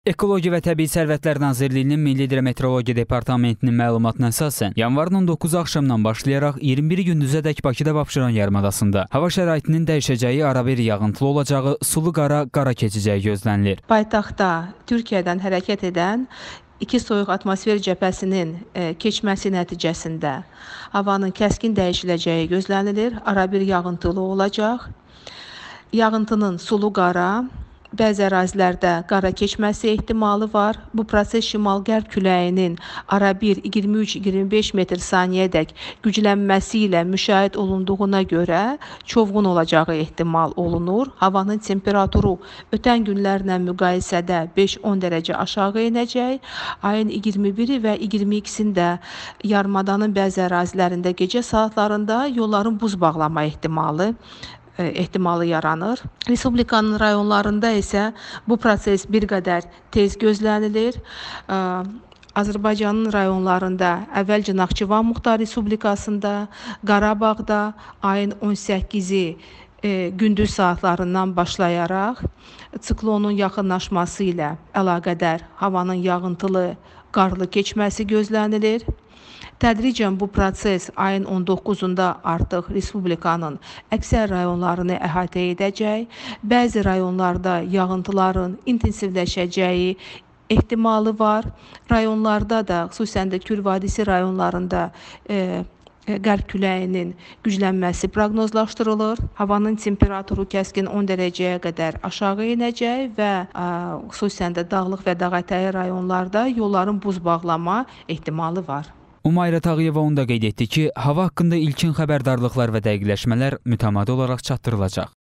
Ekologiya və Təbii Sərvətlər Nazirliyinin Milli Hidrometeorologiya Departamentinin məlumatına əsasən, yanvarın 19 axşamdan başlayaraq 21 gündüzədək Bakıda və Abşeron yarımadasında hava şəraitinin dəyişəcəyi, arabir yağıntılı olacağı, sulu qara keçəcəyi gözlənilir. Paytaxtda Türkiyədən hərəkət edən iki soyuq atmosfer cəbhəsinin keçməsi nəticəsində havanın kəskin dəyişiləcəyi gözlənilir, arabir yağıntılı olacaq. Yağıntının sulu qara, bəzi ərazilərdə qara keçməsi ehtimalı var. Bu proses şimal-qərb küləyinin arabir 23-25 metr saniyədək güclənməsi ilə müşahidə olunduğuna görə çovğun olacağı ehtimal olunur. Havanın temperaturu ötən günlərlə müqayisədə 5-10 dərəcə aşağı enəcək. Ayın 21-i və 22-sində yarımadanın bəzi ərazilərində gecə saatlarında yolların buz bağlama ehtimalı yaranır. Respublikanın rayonlarında isə bu proses bir qədər tez gözlənilir. Azərbaycanın rayonlarında əvvəlcə Naxçıvan Muxtar Respublikasında, Qarabağda ayın 18-i gündüz saatlarından başlayaraq siklonun yaxınlaşması ilə əlaqədar havanın yağıntılı, qarlı keçməsi gözlənilir. Tədricən bu proses ayın 19-unda artıq Respublikanın əksər rayonlarını əhatə edəcək. Bəzi rayonlarda yağıntıların intensivləşəcəyi ehtimalı var. Rayonlarda da, xüsusən də Kür vadisi rayonlarında qərb küləyinin güclənməsi proqnozlaşdırılır. Havanın temperaturu kəskin 10 dərəcəyə qədər aşağı enəcək və xüsusən də dağlıq və dağətəyi rayonlarda yolların buz bağlama ehtimalı var. Umayra Tağıyeva onu da qeyd etdi ki, hava haqqında ilkin xəbərdarlıqlar və dəqiqləşmələr mütəmadi olaraq çatdırılacaq.